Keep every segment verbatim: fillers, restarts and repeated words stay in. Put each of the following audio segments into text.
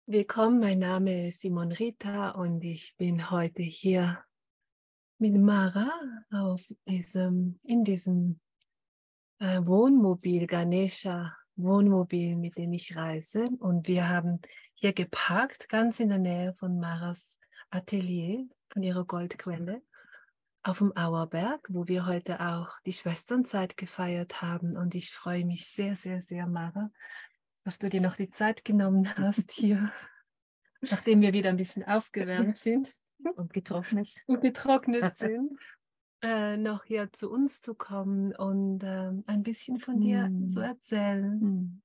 Willkommen, mein Name ist Simon Rita und ich bin heute hier mit Mara auf diesem, in diesem äh, Wohnmobil, Ganesha Wohnmobil, mit dem ich reise. Und wir haben hier geparkt, ganz in der Nähe von Maras Atelier, von ihrer Goldquelle, auf dem Auerberg, wo wir heute auch die Schwesternzeit gefeiert haben. Und ich freue mich sehr, sehr, sehr, Mara, dass du dir noch die Zeit genommen hast hier. Nachdem wir wieder ein bisschen aufgewärmt sind und getrocknet und getrocknet sind, äh, noch hier zu uns zu kommen und äh, ein bisschen von dir hm. zu erzählen. Hm.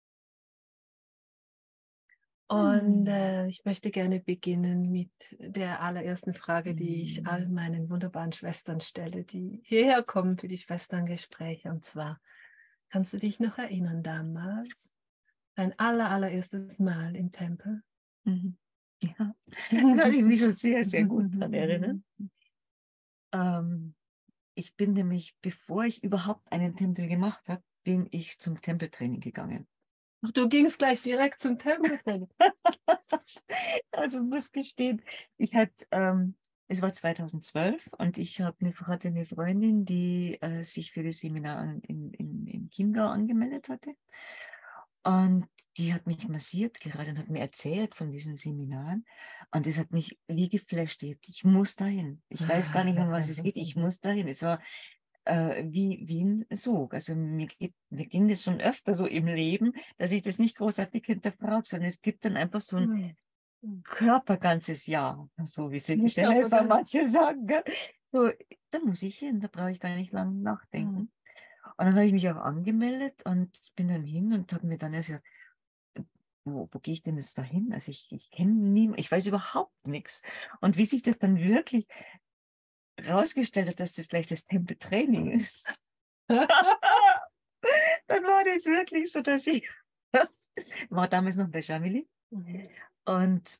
Und äh, ich möchte gerne beginnen mit der allerersten Frage, die ich Hm. all meinen wunderbaren Schwestern stelle, die hierher kommen für die Schwesterngespräche. Und zwar, kannst du dich noch erinnern damals, dein aller, allererstes Mal im Tempel? Mhm. Ja, kann ich mich schon sehr, sehr gut daran erinnern. Ähm, ich bin nämlich, bevor ich überhaupt einen Tempel gemacht habe, bin ich zum Tempeltraining gegangen. Ach, du gingst gleich direkt zum Tempeltraining. Also ich muss gestehen, ich hatte, ähm, es war zweitausendzwölf und ich hab eine, hatte eine Freundin, die äh, sich für das Seminar an, in, in, im Chiemgau angemeldet hatte. Und die hat mich massiert gerade und hat mir erzählt von diesen Seminaren. Und das hat mich wie geflasht. Ich muss dahin. Ich weiß gar nicht, um was es geht. Ich muss dahin. Es war äh, wie, wie ein Sog. Also mir, geht, mir ging das schon öfter so im Leben, dass ich das nicht großartig hinterfrage, sondern es gibt dann einfach so ein Körper ganzes Jahr, so wie seelische Helfer manche sagen. Gell? So, da muss ich hin, da brauche ich gar nicht lange nachdenken. Und dann habe ich mich auch angemeldet und bin dann hin und habe mir dann erst gesagt, wo, wo gehe ich denn jetzt da hin? Also ich, ich kenne niemanden, ich weiß überhaupt nichts. Und wie sich das dann wirklich rausgestellt hat, dass das gleich das Tempeltraining ist, dann war das wirklich so, dass ich war damals noch bei Jamili mhm. und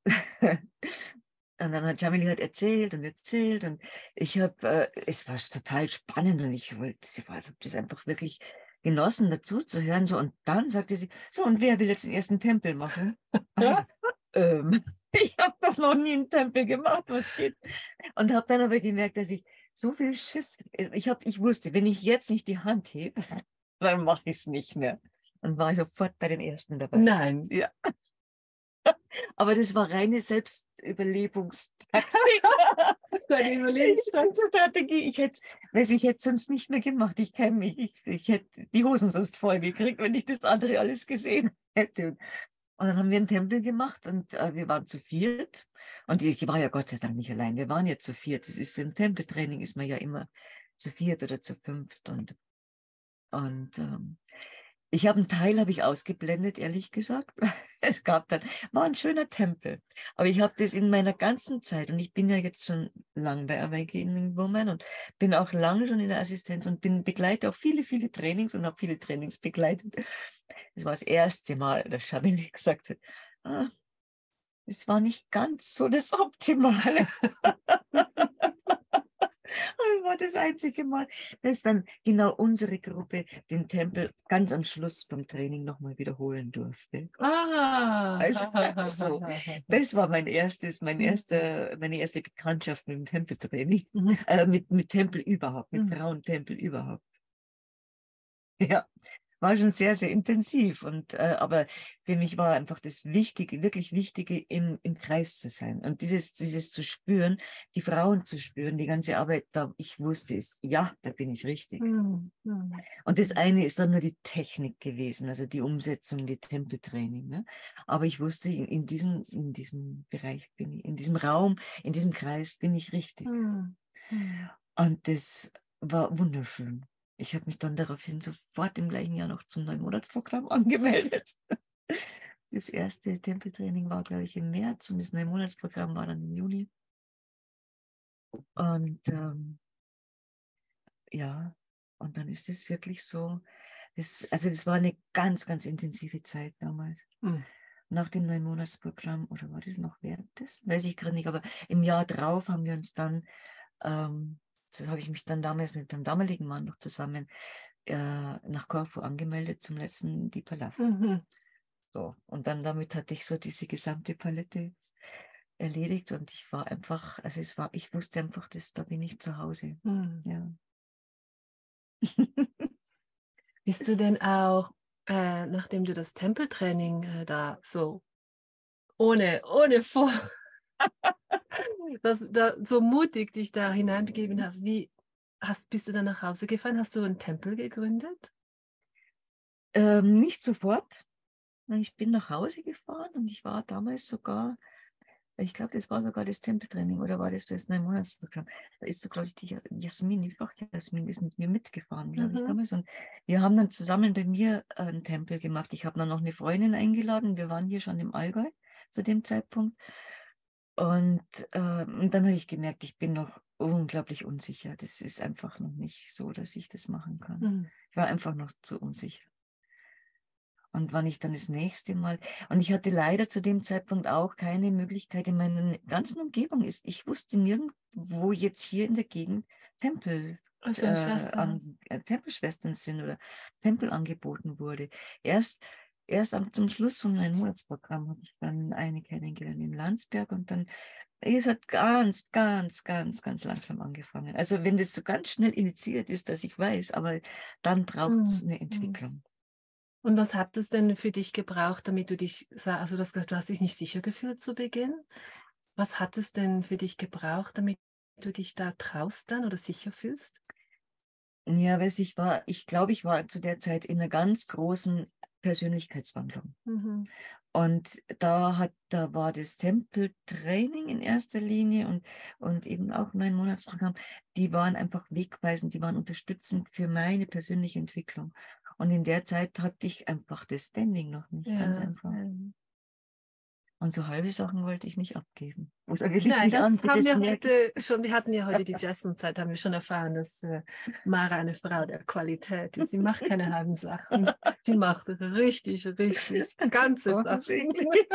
Und dann hat Jamili halt erzählt und erzählt und ich habe, äh, es war total spannend und ich wollte, ich habe das einfach wirklich genossen, dazu zu hören. So, und dann sagte sie, so, und wer will jetzt den ersten Tempel machen? Ja. ähm, ich habe doch noch nie einen Tempel gemacht, was geht? Und habe dann aber gemerkt, dass ich so viel Schiss, ich, hab, ich wusste, wenn ich jetzt nicht die Hand hebe, dann mache ich es nicht mehr. Und war sofort bei den ersten dabei. Nein. Ja. Aber das war reine Selbstüberlebungstaktik. Deine Überlebensstrategie. Ich hätte, weiß ich hätte sonst nicht mehr gemacht. Ich kenne mich. Ich, ich hätte die Hosen sonst voll gekriegt, wenn ich das andere alles gesehen hätte. Und dann haben wir einen Tempel gemacht und äh, wir waren zu viert. Und ich war ja Gott sei Dank nicht allein. Wir waren ja zu viert. Das ist so im Tempeltraining ist man ja immer zu viert oder zu fünft. Und, und ähm, ich habe einen Teil habe ich ausgeblendet, ehrlich gesagt. Es gab dann, war ein schöner Tempel. Aber ich habe das in meiner ganzen Zeit, und ich bin ja jetzt schon lang bei Awakening Woman und bin auch lange schon in der Assistenz und bin begleite auch viele, viele Trainings und habe viele Trainings begleitet. Das war das erste Mal, dass Shabini gesagt hat, ah, es war nicht ganz so das Optimale. Das war das einzige Mal, dass dann genau unsere Gruppe den Tempel ganz am Schluss vom Training nochmal wiederholen durfte. Ah. Also, so, das war mein erstes, mein erster, meine erste Bekanntschaft mit dem Tempeltraining, äh, mit, mit Tempel überhaupt, mit Frauentempel überhaupt. Ja, war schon sehr, sehr intensiv. Und äh, aber für mich war einfach das Wichtige, wirklich Wichtige, im, im Kreis zu sein. Und dieses, dieses zu spüren, die Frauen zu spüren, die ganze Arbeit, da ich wusste es, ja, da bin ich richtig. Mhm. Mhm. Und das eine ist dann nur die Technik gewesen, also die Umsetzung, die Tempeltraining. Ne? Aber ich wusste, in, in diesem, in diesem Bereich bin ich, in diesem Raum, in diesem Kreis bin ich richtig. Mhm. Mhm. Und das war wunderschön. Ich habe mich dann daraufhin sofort im gleichen Jahr noch zum Neun-Monats-Programm angemeldet. Das erste Tempeltraining war, glaube ich, im März und das Neun-Monats-Programm war dann im Juni. Und ähm, ja, und dann ist es wirklich so, das, also das war eine ganz, ganz intensive Zeit damals. Mhm. Nach dem Neun-Monats-Programm, oder war das noch während des? Weiß ich gerade nicht, aber im Jahr drauf haben wir uns dann, ähm, das habe ich mich dann damals mit meinem damaligen Mann noch zusammen äh, nach Korfu angemeldet zum letzten Deeper Love. Mhm. So. Und dann damit hatte ich so diese gesamte Palette erledigt und ich war einfach, also es war, ich wusste einfach, dass da bin ich zu Hause. Hm. Ja. Bist du denn auch, äh, nachdem du das Tempeltraining äh, da so ohne, ohne vor, dass da so mutig dich da hineinbegeben hast, wie hast, bist du dann nach Hause gefahren? Hast du einen Tempel gegründet? Ähm, nicht sofort. Ich bin nach Hause gefahren und ich war damals sogar, ich glaube, das war sogar das Tempeltraining oder war das das Neun-Monats-Programm. Da ist so, glaube ich, die Jasmin, die Fach-Jasmin ist mit mir mitgefahren, glaube ich, Mhm. damals. Und wir haben dann zusammen bei mir einen Tempel gemacht. Ich habe dann noch eine Freundin eingeladen. Wir waren hier schon im Allgäu zu dem Zeitpunkt. Und, äh, und dann habe ich gemerkt, ich bin noch unglaublich unsicher. Das ist einfach noch nicht so, dass ich das machen kann. Mhm. Ich war einfach noch zu unsicher. Und wann ich dann das nächste Mal, und ich hatte leider zu dem Zeitpunkt auch keine Möglichkeit in meiner ganzen Umgebung ist. Ich wusste nirgendwo jetzt hier in der Gegend Tempel, Also äh, eine Schwester. an, äh, Tempelschwestern sind oder Tempel angeboten wurde. Erst, erst am, zum Schluss von meinem Monatsprogramm habe ich dann eine kennengelernt in Landsberg und dann es hat ganz, ganz, ganz, ganz langsam angefangen. Also wenn das so ganz schnell initiiert ist, dass ich weiß, aber dann braucht es Mhm. eine Entwicklung. Und was hat es denn für dich gebraucht, damit du dich, sa- also das, du hast dich nicht sicher gefühlt zu Beginn? Was hat es denn für dich gebraucht, damit du dich da traust dann oder sicher fühlst? Ja, weiß ich war, ich glaube, ich war zu der Zeit in einer ganz großen Persönlichkeitswandlung. Mhm. Und da hat, da war das Tempeltraining in erster Linie und, und eben auch mein Monatsprogramm, die waren einfach wegweisend, die waren unterstützend für meine persönliche Entwicklung. Und in der Zeit hatte ich einfach das Standing noch nicht, ganz Ja, einfach. ähm, Und so halbe Sachen wollte ich nicht abgeben. Oder will ich nein, nicht an, das haben das wir merke ich. heute schon, wir hatten ja heute die Jazzenzeit, haben wir schon erfahren, dass äh, Mara eine Frau der Qualität ist. Sie macht keine halben Sachen. Sie macht richtig, richtig ganze Sachen. Offensichtlich.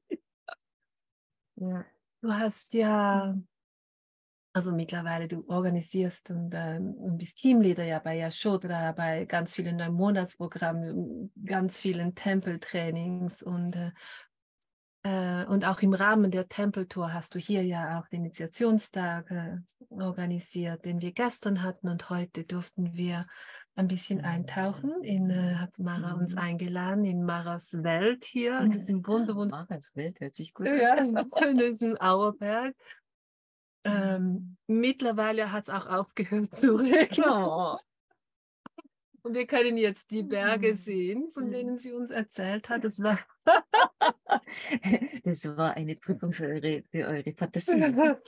Ja. Du hast ja, also mittlerweile, du organisierst und, ähm, und bist Teamleader ja bei Yashodra, bei ganz vielen Neun-Monats-Programmen, ganz vielen Tempeltrainings und äh, Äh, und auch im Rahmen der Tempeltour hast du hier ja auch den Initiationstag äh, organisiert, den wir gestern hatten. Und heute durften wir ein bisschen eintauchen. In, äh, hat Mara uns eingeladen in Maras Welt hier, in diesem Wunder, Wunder Maras Welt hört sich gut ja, an. in diesem Auerberg. Ähm, mittlerweile hat es auch aufgehört zu regnen. Oh. Und wir können jetzt die Berge sehen, von denen sie uns erzählt hat. Das war Das war eine Prüfung für eure, für eure Fantasie.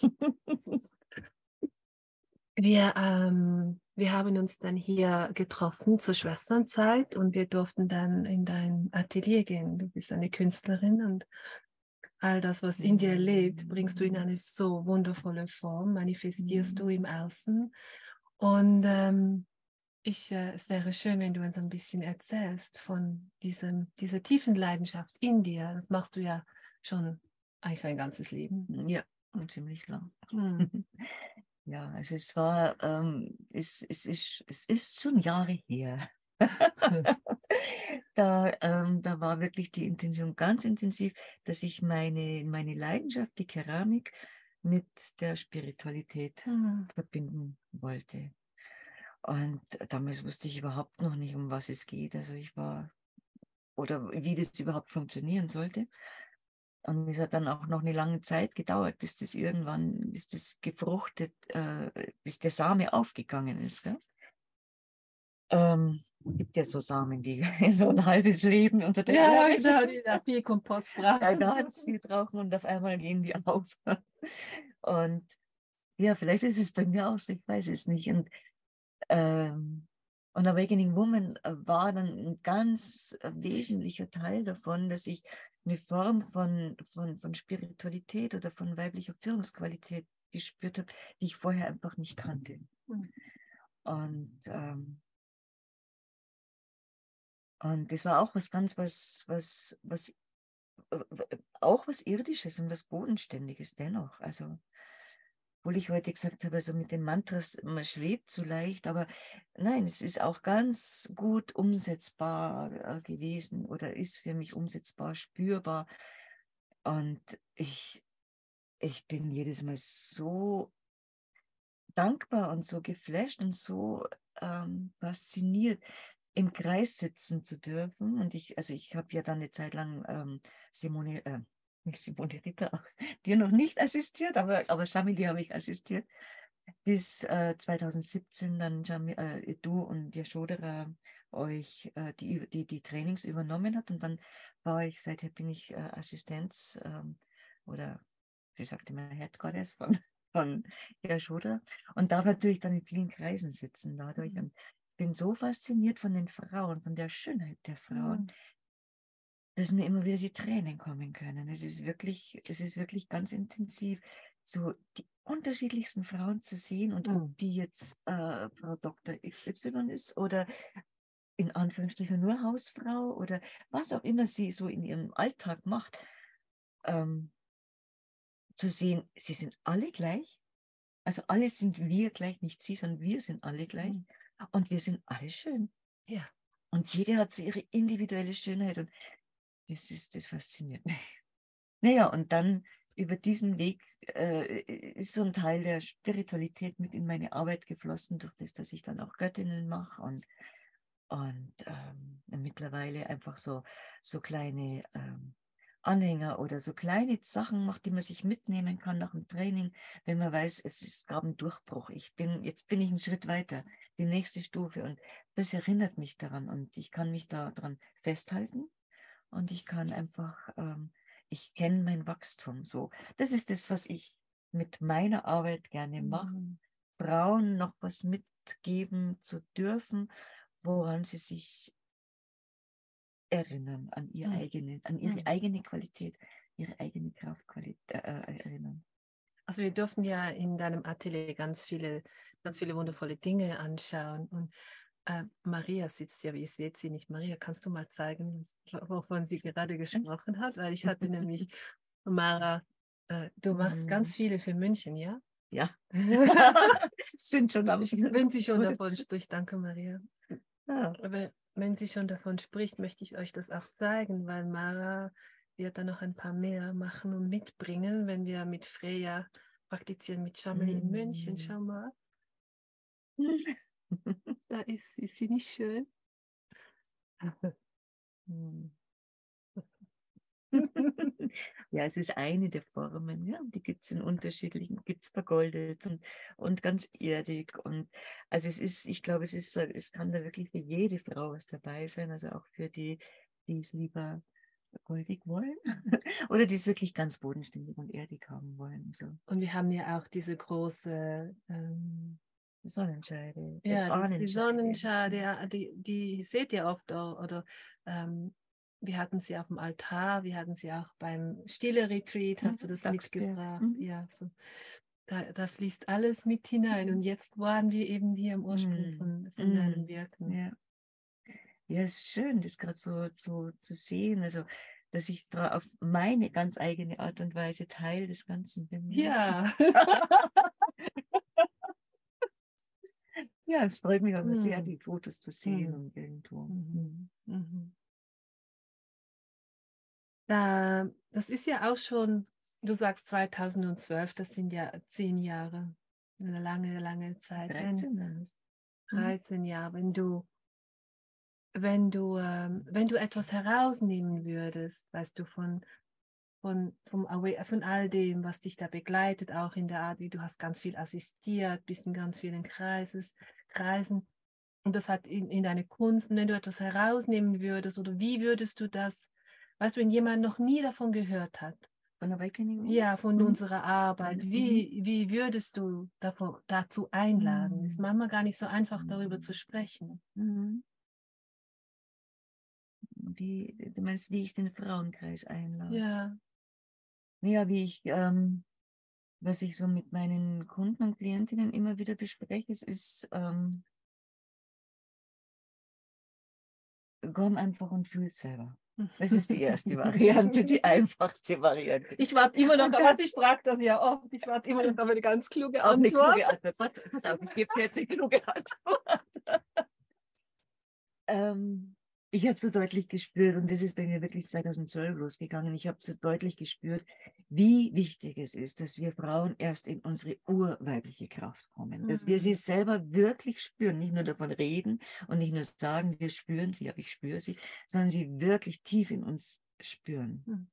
Wir, ähm, wir haben uns dann hier getroffen zur Schwesternzeit und wir durften dann in dein Atelier gehen. Du bist eine Künstlerin und all das, was in dir lebt, bringst du in eine so wundervolle Form, manifestierst du im Außen. Und ähm, ich, äh, es wäre schön, wenn du uns ein bisschen erzählst von diesem, dieser tiefen Leidenschaft in dir. Das machst du ja schon eigentlich ein ganzes Leben. Ja, ziemlich lang. Hm. Ja, also es war, ähm, es, es, ist, es ist schon Jahre her. Da, ähm, da war wirklich die Intention ganz intensiv, dass ich meine, meine Leidenschaft, die Keramik, mit der Spiritualität Hm. verbinden wollte. Und damals wusste ich überhaupt noch nicht, um was es geht. Also ich war, oder wie das überhaupt funktionieren sollte. Und es hat dann auch noch eine lange Zeit gedauert, bis das irgendwann, bis das gefruchtet, äh, bis der Same aufgegangen ist. Gell? Ähm, gibt ja so Samen, die so ein halbes Leben unter der Ja, Erde genau, sind. die da viel Kompost Ja, brauchen. ganz viel brauchen und auf einmal gehen die auf. Und ja, vielleicht ist es bei mir auch so, ich weiß es nicht. Und, ähm, und Awakening Woman war dann ein ganz wesentlicher Teil davon, dass ich eine Form von, von, von Spiritualität oder von weiblicher Führungsqualität gespürt habe, die ich vorher einfach nicht kannte. Und, ähm, und das war auch was ganz, was, was, was, äh, auch was Irdisches und was Bodenständiges dennoch. Also obwohl ich heute gesagt habe, also mit den Mantras, man schwebt so leicht, aber nein, es ist auch ganz gut umsetzbar äh, gewesen oder ist für mich umsetzbar, spürbar. Und ich, ich bin jedes Mal so dankbar und so geflasht und so ähm, fasziniert, im Kreis sitzen zu dürfen. Und ich, also ich habe ja dann eine Zeit lang ähm, Simone, äh, nicht Simone Ritter, dir noch nicht assistiert, aber, aber Shamili habe ich assistiert, bis äh, zwanzig siebzehn dann Jami, äh, du und Yashodhara euch äh, die, die, die Trainings übernommen hat. Und dann war ich, seither bin ich äh, Assistenz ähm, oder wie sagt man, Head Goddess von, von Yashodhara und darf natürlich dann in vielen Kreisen sitzen dadurch. Und bin so fasziniert von den Frauen, von der Schönheit der Frauen, Mhm. dass mir immer wieder die Tränen kommen können. Es ist wirklich, es ist wirklich ganz intensiv, so die unterschiedlichsten Frauen zu sehen und ob Mhm. die jetzt äh, Frau Doktor X Y ist oder in Anführungsstrichen nur Hausfrau oder was auch immer sie so in ihrem Alltag macht, ähm, zu sehen, sie sind alle gleich. Also alle sind wir gleich, nicht sie, sondern wir sind alle gleich. Mhm. Und wir sind alle schön. Ja. Und jede hat so ihre individuelle Schönheit. Und das ist, das fasziniert mich. Naja, und dann über diesen Weg äh, ist so ein Teil der Spiritualität mit in meine Arbeit geflossen, durch das, dass ich dann auch Göttinnen mache und, und ähm, mittlerweile einfach so, so kleine ähm, Anhänger oder so kleine Sachen macht, die man sich mitnehmen kann nach dem Training, wenn man weiß, es ist, gab einen Durchbruch. Ich bin, jetzt bin ich einen Schritt weiter, die nächste Stufe. Und das erinnert mich daran und ich kann mich daran festhalten und ich kann einfach, ähm, ich kenne mein Wachstum so. Das ist das, was ich mit meiner Arbeit gerne mache. Mhm. Frauen noch was mitgeben zu dürfen, woran sie sich erinnern, an ihr Mhm. eigene, an ihre Mhm. eigene Qualität, ihre eigene Kraftqualität äh, erinnern. Also wir durften ja in deinem Atelier ganz viele, ganz viele wundervolle Dinge anschauen. Und äh, Maria sitzt ja, wie ich sehe sie nicht. Maria, kannst du mal zeigen, wovon sie gerade gesprochen hat? Weil ich hatte nämlich, Mara, äh, du machst ganz viele für München, ja? Ja, sind schon am Wenn sie schon davon spricht, danke Maria. ja. Aber wenn sie schon davon spricht, möchte ich euch das auch zeigen, weil Mara wird dann noch ein paar mehr machen und mitbringen, wenn wir mit Freya praktizieren, mit Shamili in München. Schau mal, da ist sie. Ist sie nicht schön? Ja, es ist eine der Formen, ja, die gibt es in unterschiedlichen, gibt es vergoldet und, und ganz erdig. Und also es ist, ich glaube, es ist, es kann da wirklich für jede Frau was dabei sein, also auch für die, die es lieber goldig wollen oder die es wirklich ganz bodenständig und erdig haben wollen. So. Und wir haben ja auch diese große, ähm, Sonnenscheide, äh, ja, das, die Ahnenscheide. Sonnenschale, ja, die, die seht ihr oft auch, oder ähm, wir hatten sie auf dem Altar, wir hatten sie auch beim Stille-Retreat, hast du das Dachsberg. mitgebracht? Mhm. Ja, so. Da, da fließt alles mit hinein. Und jetzt waren wir eben hier im Ursprung Mhm. von, von deinem Mhm. Wirken. Ja. Ja, es ist schön, das gerade so, so zu sehen, also dass ich dra- auf meine ganz eigene Art und Weise Teil des Ganzen bin. Ja, Ja. ja, es freut mich aber sehr, Hm. die Fotos zu sehen Hm. und irgendwo. Mhm. Mhm. Mhm. Da, das ist ja auch schon, du sagst zweitausendzwölf, das sind ja zehn Jahre, eine lange, lange Zeit. Wenn dreizehn dann ist. Mhm. dreizehn Jahre, wenn du, wenn du, ähm, wenn du etwas herausnehmen würdest, weißt du, von, von, vom, Awa- von all dem, was dich da begleitet, auch in der Art, wie du hast ganz viel assistiert, bist in ganz vielen Kreises, Kreisen und das hat in, in deine Kunst, und wenn du etwas herausnehmen würdest oder wie würdest du das, weißt du, wenn jemand noch nie davon gehört hat, Von Awakening? ja, von Mhm. unserer Arbeit, Mhm. wie, wie würdest du davon, dazu einladen? Ist Mhm. manchmal gar nicht so einfach, darüber zu sprechen. Mhm. Wie, du meinst, wie ich den Frauenkreis einlade? Ja. Ja, wie ich, ähm, was ich so mit meinen Kunden und Klientinnen immer wieder bespreche, es ist, ähm, komm einfach und fühl selber. Das ist die erste Variante, die einfachste Variante. Ich warte immer noch, was ich frage das ja oft. Ich warte immer noch auf eine ganz kluge Auch eine Antwort. kluge Antwort. Pass, pass auf, ich gebe dir jetzt eine kluge Antwort. ähm, ich habe so deutlich gespürt, und das ist bei mir wirklich zweitausendzwölf losgegangen, ich habe so deutlich gespürt, wie wichtig es ist, dass wir Frauen erst in unsere urweibliche Kraft kommen. Dass wir sie selber wirklich spüren, nicht nur davon reden und nicht nur sagen, wir spüren sie, aber ich spüre sie, sondern sie wirklich tief in uns spüren. Mhm.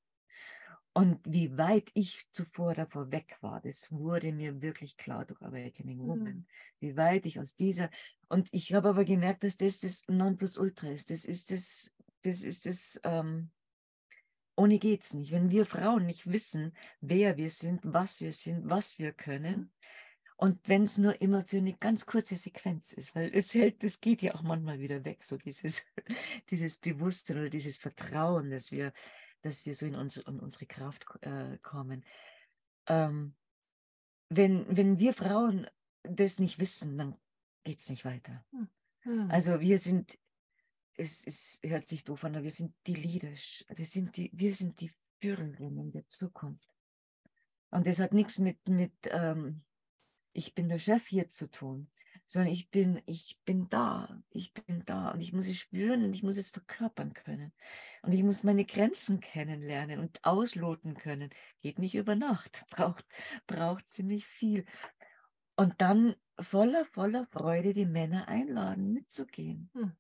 Und wie weit ich zuvor davor weg war, das wurde mir wirklich klar durch Awakening Woman. Mhm. Wie weit ich aus dieser, und ich habe aber gemerkt, dass das das Nonplusultra ist. Das ist das, das ist das, ähm, ohne geht's nicht. Wenn wir Frauen nicht wissen, wer wir sind, was wir sind, was wir können, mhm. und wenn es nur immer für eine ganz kurze Sequenz ist, weil es hält, das geht ja auch manchmal wieder weg, so dieses, dieses Bewusstsein oder dieses Vertrauen, dass wir dass wir so in unsere, in unsere Kraft äh, kommen. Ähm, wenn, wenn wir Frauen das nicht wissen, dann geht es nicht weiter. Mhm. Also wir sind, es, es hört sich doof an, aber wir sind die Leader, wir sind die, wir sind die Führerinnen der Zukunft. Und das hat nichts mit, mit ähm, ich bin der Chef hier zu tun, sondern ich bin, ich bin da, ich bin da und ich muss es spüren und ich muss es verkörpern können. Und ich muss meine Grenzen kennenlernen und ausloten können. Geht nicht über Nacht, braucht, braucht ziemlich viel. Und dann voller, voller Freude die Männer einladen, mitzugehen. Hm.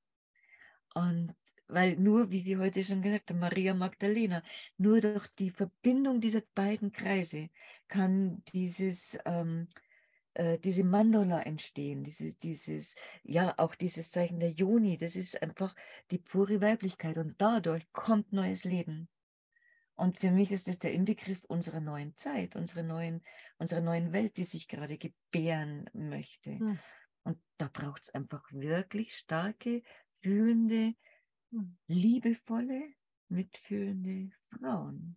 Und weil nur, wie wir heute schon gesagt haben, Maria Magdalena, nur durch die Verbindung dieser beiden Kreise kann dieses ähm, diese Mandala entstehen, dieses, dieses, ja, auch dieses Zeichen der Yoni, das ist einfach die pure Weiblichkeit und dadurch kommt neues Leben. Und für mich ist das der Inbegriff unserer neuen Zeit, unserer neuen, unserer neuen Welt, die sich gerade gebären möchte. Hm. Und da braucht es einfach wirklich starke, fühlende, hm. liebevolle, mitfühlende Frauen.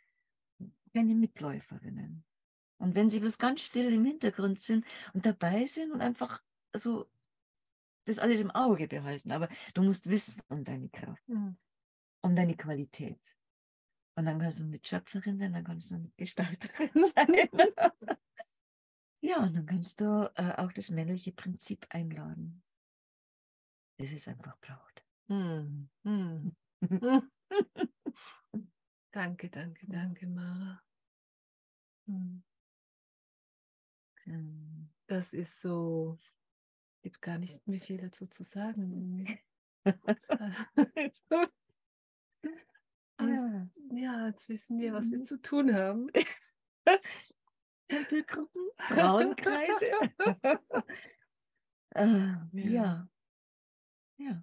Keine Mitläuferinnen. Und wenn sie bloß ganz still im Hintergrund sind und dabei sind und einfach so das alles im Auge behalten, aber du musst wissen um deine Kraft, mhm. um deine Qualität. Und dann kannst du Mitschöpferin sein, dann kannst du Mitgestalterin sein. Ja, und dann kannst du äh, auch das männliche Prinzip einladen, das es einfach braucht. Mhm. Mhm. Danke, danke, danke, Mara. Mhm. Das ist so, gibt gar nicht mehr viel dazu zu sagen. Alles, ja, jetzt wissen wir, was wir zu tun haben. Tempelgruppen, Frauenkreise. äh, ja. Ja.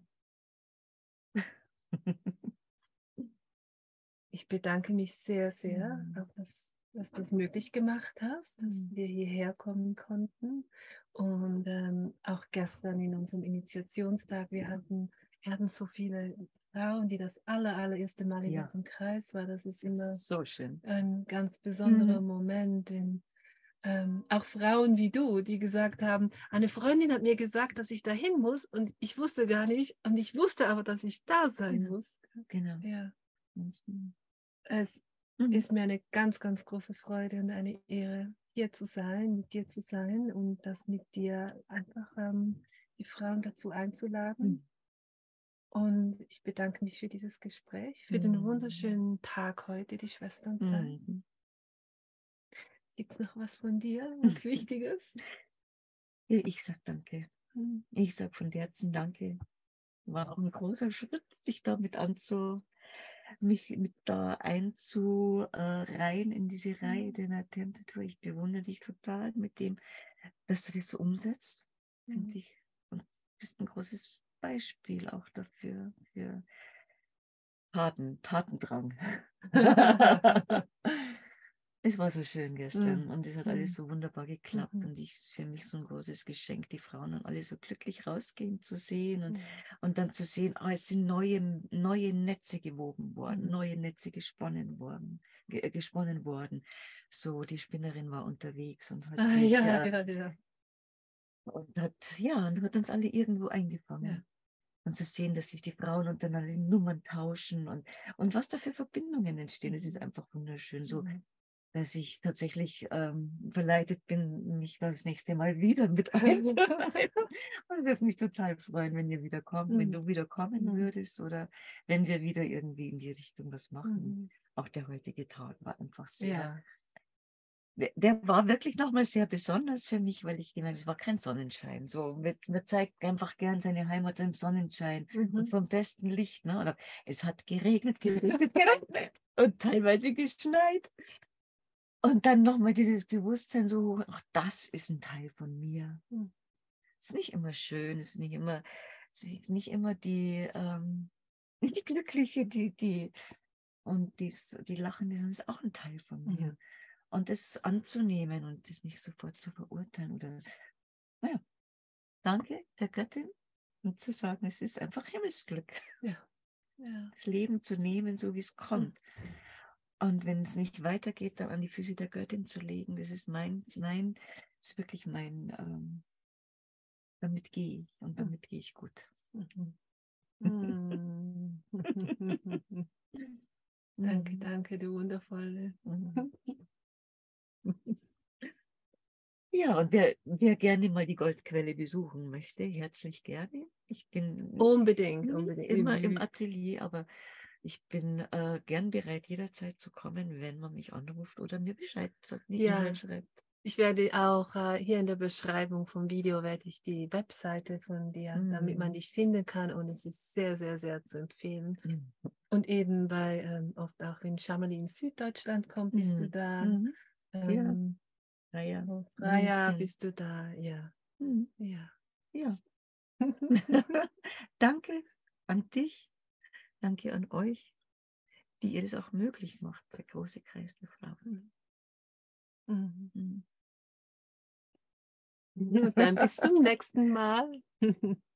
Ich bedanke mich sehr, sehr, mhm. auch dass, dass du es möglich gemacht hast, dass mhm. wir hierher kommen konnten. Und ähm, auch gestern in unserem Initiationstag, wir hatten, wir hatten so viele Frauen, die das aller, allererste Mal in ja. diesem Kreis war. Das ist immer so schön. Ein ganz besonderer mhm. Moment. In, ähm, auch Frauen wie du, die gesagt haben, eine Freundin hat mir gesagt, dass ich dahin muss und ich wusste gar nicht. Und ich wusste aber, dass ich da sein genau. muss. Genau. Ja. Mhm. Es mhm. ist mir eine ganz, ganz große Freude und eine Ehre, hier zu sein, mit dir zu sein und das mit dir einfach ähm, die Frauen dazu einzuladen. Mhm. Und ich bedanke mich für dieses Gespräch, für mhm. den wunderschönen Tag heute, die Schwesternzeit. Mhm. Gibt es noch was von dir, was Wichtiges? Ich sage danke. Mhm. Ich sage von Herzen danke. War auch ein großer Schritt, sich damit anzu, mich mit da einzureihen in diese Reihe der Temperatur. Ich bewundere dich total mit dem, dass du das so umsetzt. Mhm. Finde ich, und bist ein großes Beispiel auch dafür, für Taten, Tatendrang. Es war so schön gestern mhm. und es hat alles so wunderbar geklappt mhm. und ich für mich so ein großes Geschenk, die Frauen dann alle so glücklich rausgehen zu sehen und, mhm. und dann zu sehen, oh, es sind neue, neue Netze gewoben worden, mhm. neue Netze gesponnen worden, ge gesponnen worden. So, die Spinnerin war unterwegs und hat ah, sich ja, äh, ja, ja. und hat ja und hat uns alle irgendwo eingefangen. Ja. Und zu sehen, dass sich die Frauen untereinander die Nummern tauschen und, und was da für Verbindungen entstehen. Es ist einfach wunderschön. So, Mhm. dass ich tatsächlich ähm, verleitet bin, mich das nächste Mal wieder mit einzunehmen. Und würde mich total freuen, wenn ihr wieder kommt, wenn Mhm. du wieder kommen Mhm. würdest oder wenn wir wieder irgendwie in die Richtung was machen. Mhm. Auch der heutige Tag war einfach sehr, Ja. der, der war wirklich nochmal sehr besonders für mich, weil ich gemerkt habe, es war kein Sonnenschein. So, man, man zeigt einfach gern seine Heimat im Sonnenschein und Mhm. vom besten Licht. Ne? Oder es hat geregnet, geregnet, geregnet und teilweise geschneit. Und dann nochmal dieses Bewusstsein so, ach, das ist ein Teil von mir. Mhm. Es ist nicht immer schön, es ist nicht immer, es ist nicht immer die, ähm, die Glückliche, die, die, und dies, die Lachende, das ist auch ein Teil von mir. Mhm. Und das anzunehmen und das nicht sofort zu verurteilen oder, naja, danke der Göttin und zu sagen, es ist einfach Himmelsglück. Ja. Ja. Das Leben zu nehmen, so wie es kommt. Und wenn es nicht weitergeht, dann an die Füße der Göttin zu legen, das ist mein, mein, das ist wirklich mein, ähm, damit gehe ich und damit gehe ich gut. Mhm. Mhm. Danke, Mhm. danke, du Wundervolle. Mhm. Ja, und wer, wer gerne mal die Goldquelle besuchen möchte, herzlich gerne. Ich bin nicht, Unbedingt, nicht unbedingt. immer im Wir- Atelier, aber ich bin äh, gern bereit, jederzeit zu kommen, wenn man mich anruft oder mir Bescheid sagt, eine E-Mail Ja, schreibt. ich werde auch äh, hier in der Beschreibung vom Video werde ich die Webseite von dir, damit man Mhm. dich finden kann, und es ist sehr, sehr, sehr zu empfehlen. Mhm. Und eben bei, ähm, oft auch wenn Schamali in Süddeutschland kommt, bist du Mhm. da. Mhm. Ja, Ähm, naja, auf Freya München. bist du da, ja. Mhm. Ja. Ja. Danke an dich, danke an euch, die ihr das auch möglich macht, der große Kreis der Frauen. Mhm. Mhm. Und dann bis zum nächsten Mal.